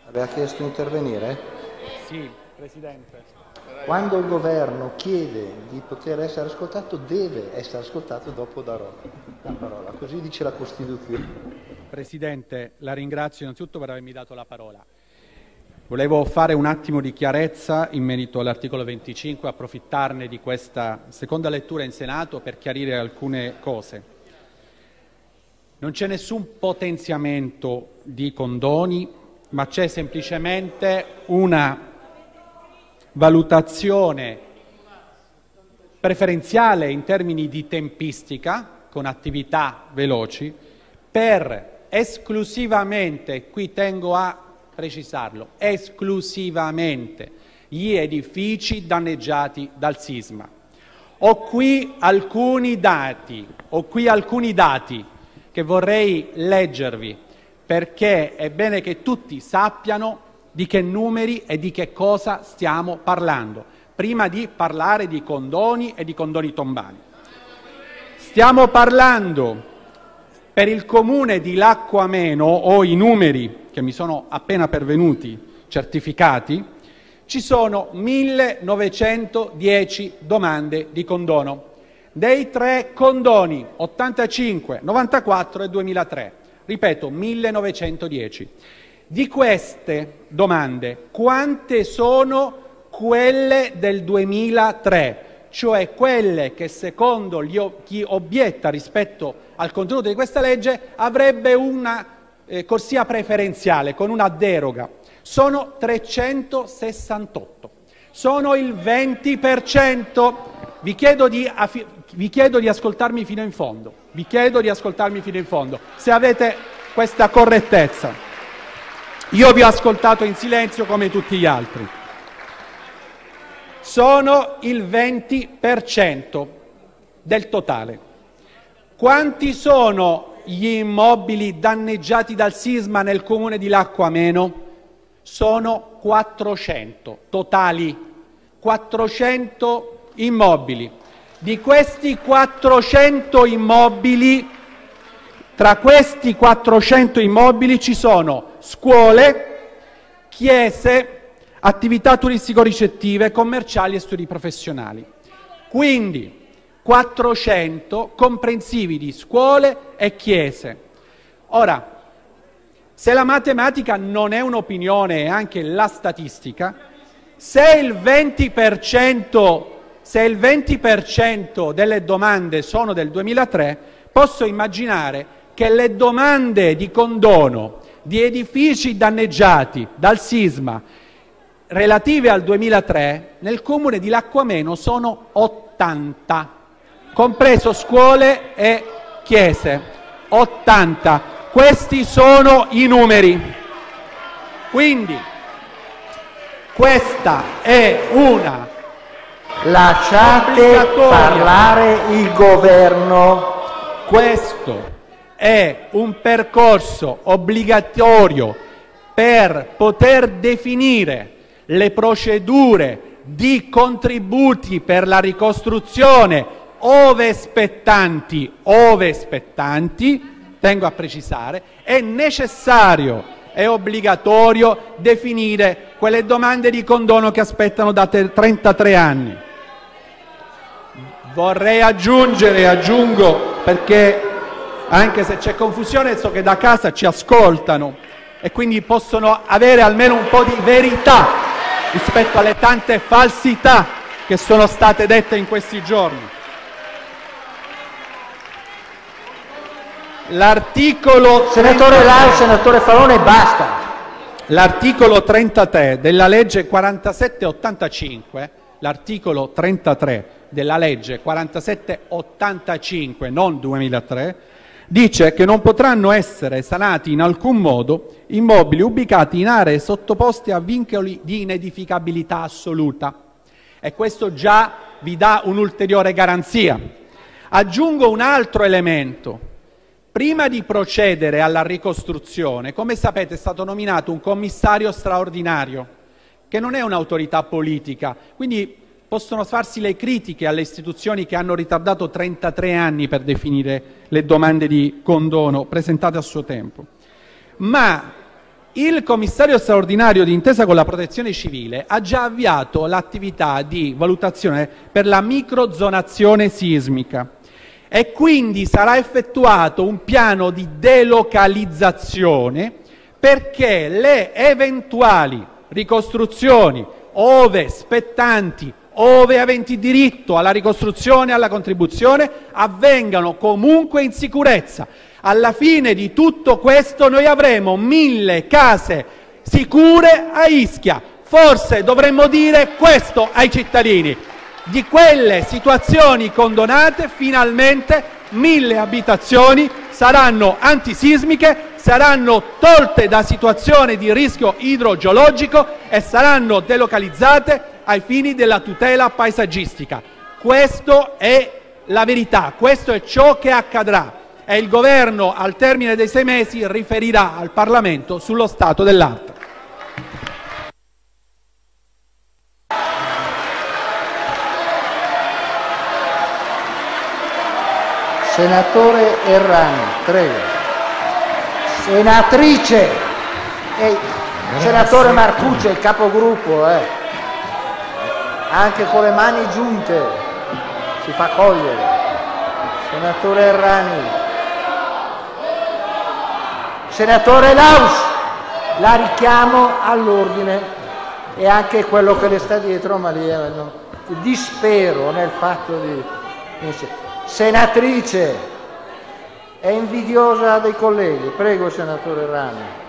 Aveva chiesto di intervenire? Sì, Presidente. Quando il governo chiede di poter essere ascoltato, deve essere ascoltato, dopo darò la parola. Così dice la Costituzione. Presidente, la ringrazio innanzitutto per avermi dato la parola. Volevo fare un attimo di chiarezza in merito all'articolo 25, approfittarne di questa seconda lettura in Senato per chiarire alcune cose. Non c'è nessun potenziamento di condoni, ma c'è semplicemente una valutazione preferenziale in termini di tempistica, con attività veloci, per esclusivamente, qui tengo a precisarlo, esclusivamente gli edifici danneggiati dal sisma. Ho qui alcuni dati che vorrei leggervi, perché è bene che tutti sappiano di che numeri e di che cosa stiamo parlando, prima di parlare di condoni e di condoni tombali. Stiamo parlando, per il comune di Lacco Ameno, ho i numeri che mi sono appena pervenuti certificati, ci sono 1910 domande di condono. Dei 3 condoni, 85, 94 e 2003, ripeto, 1910. Di queste domande, quante sono quelle del 2003, cioè quelle che secondo chi obietta rispetto al contenuto di questa legge avrebbe una corsia preferenziale con una deroga? Sono 368, sono il 20%. Vi chiedo di ascoltarmi fino in fondo, se avete questa correttezza. Io vi ho ascoltato in silenzio come tutti gli altri. Sono il 20% del totale. Quanti sono gli immobili danneggiati dal sisma nel comune di Lacco Ameno? Sono 400 totali, 400 immobili. Di questi 400 immobili, tra questi 400 immobili ci sono scuole, chiese, attività turistico-ricettive, commerciali e studi professionali. Quindi 400 comprensivi di scuole e chiese. Ora, se la matematica non è un'opinione, è anche la statistica, se il 20% delle domande sono del 2003, posso immaginare che le domande di condono di edifici danneggiati dal sisma relative al 2003 nel comune di Lacco Ameno sono 80, compreso scuole e chiese. 80. Questi sono i numeri. Quindi questa è una Lasciate parlare il governo. Questo è un percorso obbligatorio per poter definire le procedure di contributi per la ricostruzione ove spettanti, tengo a precisare, è necessario e obbligatorio definire quelle domande di condono che aspettano da 33 anni. Vorrei aggiungo, perché anche se c'è confusione so che da casa ci ascoltano e quindi possono avere almeno un po' di verità rispetto alle tante falsità che sono state dette in questi giorni. L'articolo Senatore Lai, senatore Faraone, basta. L'articolo 33 della legge 4785, l'articolo 33 della legge 4785, non 2003, dice che non potranno essere sanati in alcun modo immobili ubicati in aree sottoposte a vincoli di inedificabilità assoluta, e questo già vi dà un'ulteriore garanzia. Aggiungo un altro elemento. Prima di procedere alla ricostruzione, come sapete, è stato nominato un commissario straordinario, che non è un'autorità politica, quindi possono farsi le critiche alle istituzioni che hanno ritardato 33 anni per definire le domande di condono presentate a suo tempo. Ma Il commissario straordinario d'intesa con la Protezione Civile ha già avviato l'attività di valutazione per la microzonazione sismica e quindi sarà effettuato un piano di delocalizzazione perché le eventuali ricostruzioni ove spettanti, ove aventi diritto alla ricostruzione e alla contribuzione, avvengano comunque in sicurezza. Alla fine di tutto questo noi avremo 1000 case sicure a Ischia. Forse dovremmo dire questo ai cittadini. Di quelle situazioni condonate, finalmente 1000 abitazioni saranno antisismiche, saranno tolte da situazioni di rischio idrogeologico e saranno delocalizzate ai fini della tutela paesaggistica. Questa è la verità, questo è ciò che accadrà e il Governo al termine dei 6 mesi riferirà al Parlamento sullo stato dell'arte. Senatore Errani, prego. Senatrice e senatore Marcucci, il capogruppo, anche con le mani giunte si fa cogliere. Senatore Errani. Senatore Laus, la richiamo all'ordine e anche quello che le sta dietro, ma lì dispero nel fatto di... Senatrice, è invidiosa dei colleghi. Prego, senatore Rani.